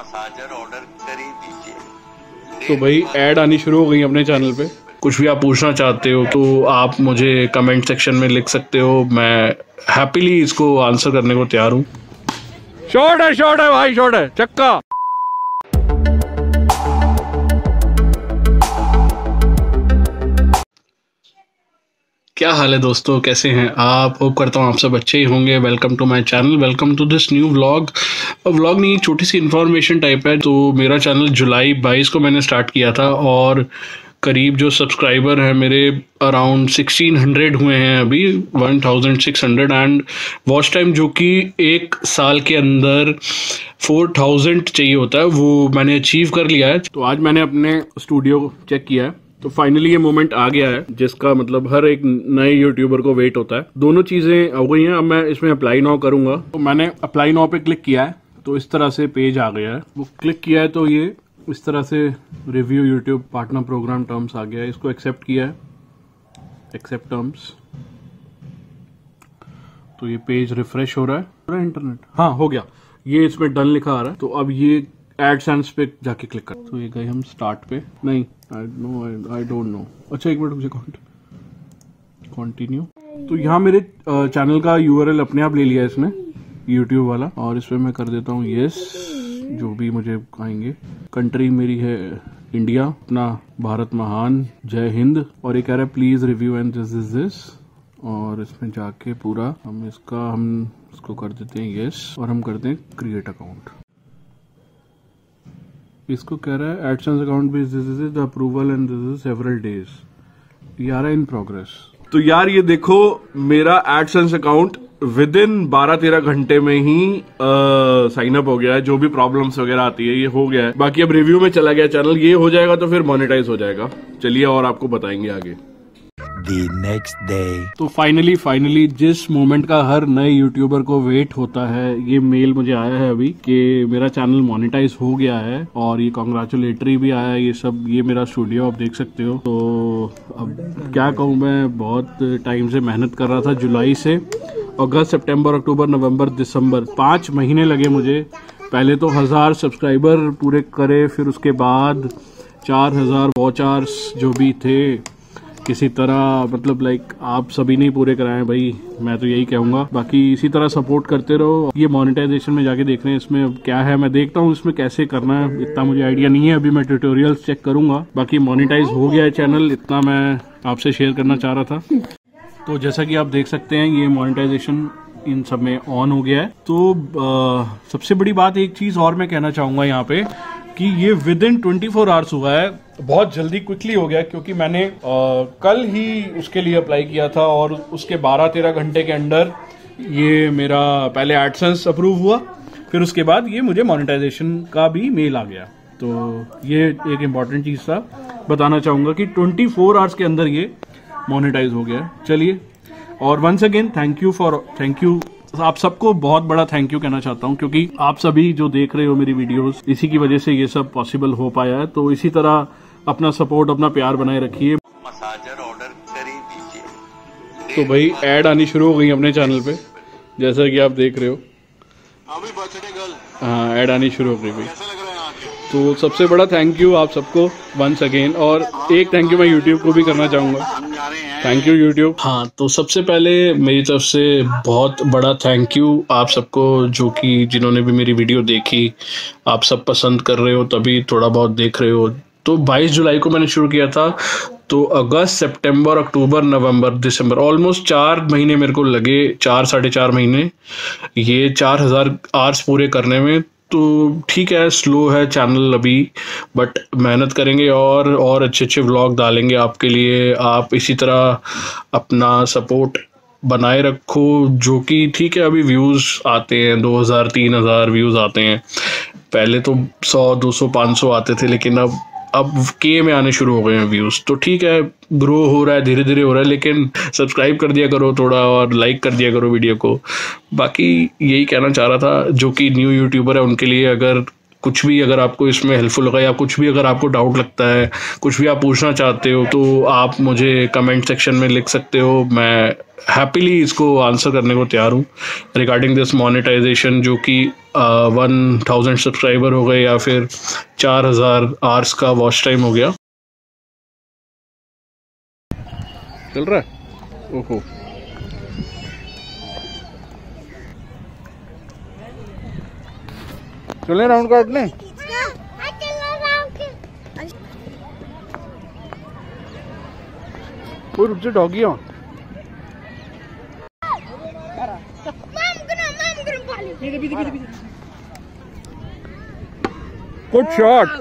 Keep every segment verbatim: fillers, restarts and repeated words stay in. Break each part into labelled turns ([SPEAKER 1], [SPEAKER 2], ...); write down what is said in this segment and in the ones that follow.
[SPEAKER 1] Massager order कर ही दीजिए।
[SPEAKER 2] तो भाई ऐड आनी शुरू हो गई अपने चैनल पे। कुछ भी आप पूछना चाहते हो तो आप मुझे कमेंट सेक्शन में लिख सकते हो, मैं हैप्पीली इसको आंसर करने को तैयार हूँ। शॉट है, शॉट है भाई, शॉट है, चक्का। क्या हाल है दोस्तों, कैसे हैं आप? होप करता हूँ आप सब अच्छे ही होंगे। Welcome to my channel, welcome to this new vlog. Vlog नहीं, एक छोटी सी इन्फॉर्मेशन टाइप है। तो मेरा चैनल जुलाई बाईस को मैंने स्टार्ट किया था और करीब जो सब्सक्राइबर हैं मेरे अराउंड सिक्सटीन हंड्रेड हुए हैं अभी, one thousand six hundred and watch time जो कि एक साल के अंदर फोर थाउजेंड चाहिए होता है, वो मैंने अचीव कर लिया है। तो आज मैंने अपने स्टूडियो चेक किया है तो फाइनली ये मोमेंट आ गया है जिसका मतलब हर एक नए यूट्यूबर को वेट होता है। दोनों चीजें हो गई हैं, अब मैं इसमें अप्लाई नाउ करूंगा। तो मैंने अप्लाई नाउ पे क्लिक किया है तो इस तरह से पेज आ गया है। वो क्लिक किया है तो ये इस तरह से review YouTube partner program terms आ गया है। इसको एक्सेप्ट किया है, एक्सेप्ट टर्म्स। तो ये पेज रिफ्रेश हो रहा है पूरा इंटरनेट। हाँ, हो गया, ये इसमें डन लिखा आ रहा है। तो अब ये एडसेंस पे जाके क्लिक कर। तो ये गए हम स्टार्ट पे। नहीं, I know I don't know. अच्छा एक मिनट, मुझे कंटिन्यू। तो यहाँ मेरे चैनल का यूआरएल अपने आप ले लिया है इसने, यूट्यूब वाला। और इसमें मैं कर देता हूँ यस, जो भी मुझे कहेंगे। कंट्री मेरी है इंडिया, अपना भारत महान, जय हिंद। और ये कह रहा है please review and this is this. और इसमें जाके पूरा हम इसका हम इसको कर देते हैं यस और हम करते हैं क्रिएट अकाउंट। इसको कह रहा है एडसेंस अकाउंट भी this is the approval and this is several days. ये आ रहा है इन प्रोग्रेस। तो यार ये देखो, मेरा एडसेंस अकाउंट विद इन बारह तेरह घंटे में ही साइन अप हो गया है। जो भी प्रॉब्लम्स वगैरह आती है ये हो गया है। बाकी अब रिव्यू में चला गया चैनल, ये हो जाएगा तो फिर मोनेटाइज हो जाएगा। चलिए और आपको बताएंगे आगे।
[SPEAKER 3] The next day.
[SPEAKER 2] तो फाइनली फाइनली जिस मोमेंट का हर नए यूट्यूबर को वेट होता है, ये मेल मुझे आया है अभी कि मेरा चैनल मोनेटाइज हो गया है। और ये कॉन्ग्रेचुलेटरी भी आया है। ये सब, ये मेरा स्टूडियो आप देख सकते हो। तो अब क्या कहूँ, मैं बहुत टाइम से मेहनत कर रहा था। जुलाई से अगस्त, सितंबर, अक्टूबर, नवंबर, दिसंबर, पाँच महीने लगे मुझे। पहले तो हजार सब्सक्राइबर पूरे करे, फिर उसके बाद चार हजार वॉच आवर्स जो भी थे किसी तरह, मतलब लाइक आप सभी ने पूरे कराए भाई, मैं तो यही कहूंगा। बाकी इसी तरह सपोर्ट करते रहो। ये मोनेटाइजेशन में जाके देख रहे हैं इसमें अब क्या है, मैं देखता हूँ इसमें कैसे करना है। इतना मुझे आइडिया नहीं है, अभी मैं ट्यूटोरियल्स चेक करूंगा। बाकी मोनेटाइज हो गया है चैनल, इतना मैं आपसे शेयर करना चाह रहा था। तो जैसा कि आप देख सकते हैं ये मोनेटाइजेशन इन सब में ऑन हो गया है। तो आ, सबसे बड़ी बात एक चीज और मैं कहना चाहूंगा यहाँ पे कि ये within twenty four hours हुआ है, बहुत जल्दी क्विकली हो गया। क्योंकि मैंने आ, कल ही उसके लिए अप्लाई किया था और उसके बारह तेरह घंटे के अंदर ये मेरा पहले एडसेंस अप्रूव हुआ, फिर उसके बाद ये मुझे मोनेटाइजेशन का भी मेल आ गया। तो ये एक इम्पॉर्टेंट चीज था, बताना चाहूंगा कि ट्वेंटी फोर आवर्स के अंदर ये मोनेटाइज हो गया। चलिए, और once again thank you for thank you आप सबको बहुत बड़ा थैंक यू कहना चाहता हूं, क्योंकि आप सभी जो देख रहे हो मेरी वीडियोस, इसी की वजह से ये सब पॉसिबल हो पाया है। तो इसी तरह अपना सपोर्ट, अपना प्यार बनाए रखिए।
[SPEAKER 1] मसाजर ऑर्डर कर ही दीजिए।
[SPEAKER 2] तो भाई ऐड आनी शुरू हो गई अपने चैनल पे, जैसा कि आप देख रहे हो। हाँ, ऐड आनी शुरू हो गई भाई। तो सबसे बड़ा थैंक यू आप सबको वंस अगेन। और एक थैंक यू मैं यूट्यूब को भी करना चाहूँगा। Thank you YouTube. हाँ, तो सबसे पहले मेरी तरफ से बहुत बड़ा थैंक यू आप सबको, जो कि जिन्होंने भी मेरी वीडियो देखी। आप सब पसंद कर रहे हो तभी थोड़ा बहुत देख रहे हो। तो बाईस जुलाई को मैंने शुरू किया था, तो अगस्त, सितंबर, अक्टूबर, नवंबर, दिसंबर, ऑलमोस्ट चार महीने मेरे को लगे, चार साढ़े चार महीने ये चार हज़ार आवर्स पूरे करने में। तो ठीक है, स्लो है चैनल अभी, बट मेहनत करेंगे और और अच्छे अच्छे व्लॉग डालेंगे आपके लिए। आप इसी तरह अपना सपोर्ट बनाए रखो। जो कि ठीक है, अभी व्यूज़ आते हैं दो हज़ार तीन हज़ार व्यूज़ आते हैं। पहले तो सौ दो सौ पाँच सौ आते थे, लेकिन अब अब के में आने शुरू हो गए हैं व्यूज़। तो ठीक है, ग्रो हो रहा है, धीरे धीरे हो रहा है। लेकिन सब्सक्राइब कर दिया करो थोड़ा और लाइक कर दिया करो वीडियो को। बाकी यही कहना चाह रहा था, जो कि न्यू यूट्यूबर है उनके लिए, अगर कुछ भी अगर आपको इसमें हेल्पफुल होगा या कुछ भी अगर आपको डाउट लगता है, कुछ भी आप पूछना चाहते हो, तो आप मुझे कमेंट सेक्शन में लिख सकते हो। मैं हैप्पीली इसको आंसर करने को तैयार हूँ रिगार्डिंग दिस मोनेटाइजेशन, जो कि वन थाउजेंड सब्सक्राइबर हो गए या फिर चार हज़ार आवर्स का वॉच टाइम हो गया। चल रहा है। ओहो, चले राउंड काटने। कोई रुक जा, डॉगी हो। Good shot.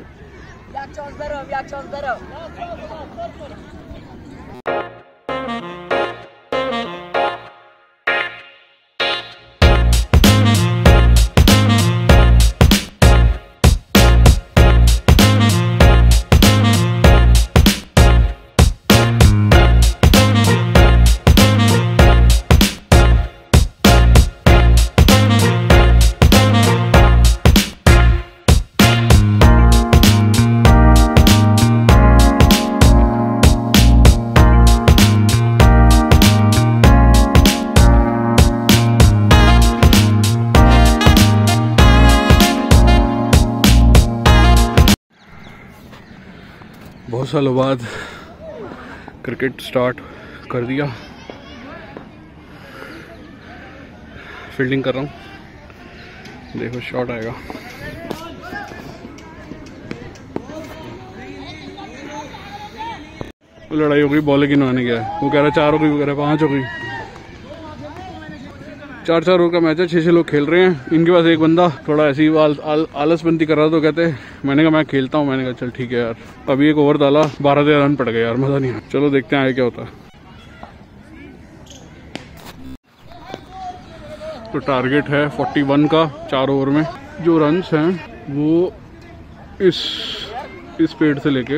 [SPEAKER 2] बहुत सालों बाद क्रिकेट स्टार्ट कर दिया। फील्डिंग कर रहा हूँ, देखो शॉट आएगा। लड़ाई हो गई, बॉल की नहाने गया, वो कह रहा चार हो गई, वो कह रहा पाँच हो गई। चार चार ओवर का मैच है, छः छः लोग खेल रहे हैं। इनके पास एक बंदा थोड़ा ऐसी आल, आल, आलसबंदी कर रहा था, तो कहते मैंने कहा मैं खेलता हूँ। मैंने कहा चल ठीक है यार। अभी एक ओवर डाला, बारह तेरह रन पड़ गए यार, मज़ा नहीं आया। चलो देखते हैं आगे क्या होता है। तो टारगेट है इकतालीस का चार ओवर में। जो रन्स हैं वो इस इस पेड़ से लेके,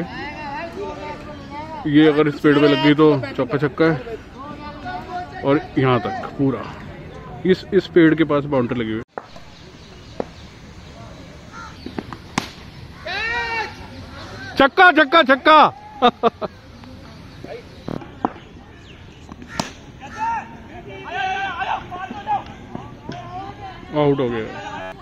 [SPEAKER 2] ये अगर इस पेड़ पे लग गई तो चौका छक्का है, और यहाँ तक पूरा इस इस पेड़ के पास बाउंड्री लगी हुई है। छक्का छक्का छक्का। आउट हो गया।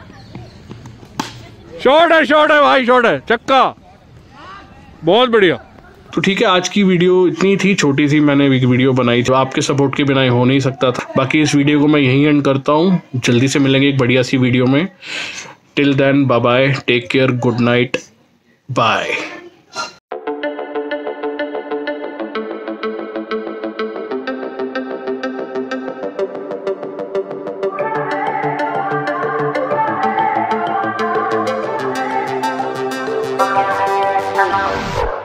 [SPEAKER 2] शॉट है, शॉट है भाई, शॉट है, छक्का। बहुत बढ़िया। तो ठीक है, आज की वीडियो इतनी थी, छोटी सी मैंने वीडियो बनाई थी। आपके सपोर्ट के बिना हो नहीं सकता था। बाकी इस वीडियो को मैं यहीं एंड करता हूँ। जल्दी से मिलेंगे एक बढ़िया सी वीडियो में। Till then bye bye, take care, good night, bye.
[SPEAKER 4] Hello.